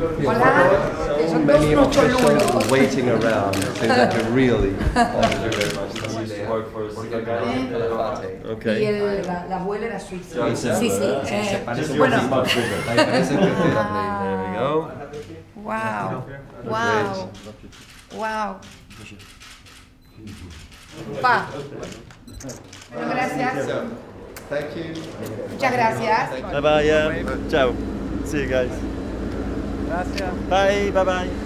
Hola, son todos unos cholulos. Waiting around. Seems like a really. Okay. Y la abuela era suiza. Sí, sí. Bueno. There we go. Wow. Wow. Wow. Pa. Bueno, gracias. Thank you. Muchas gracias. Bye bye. Ciao. See you guys. Gracias. Bye. Bye bye.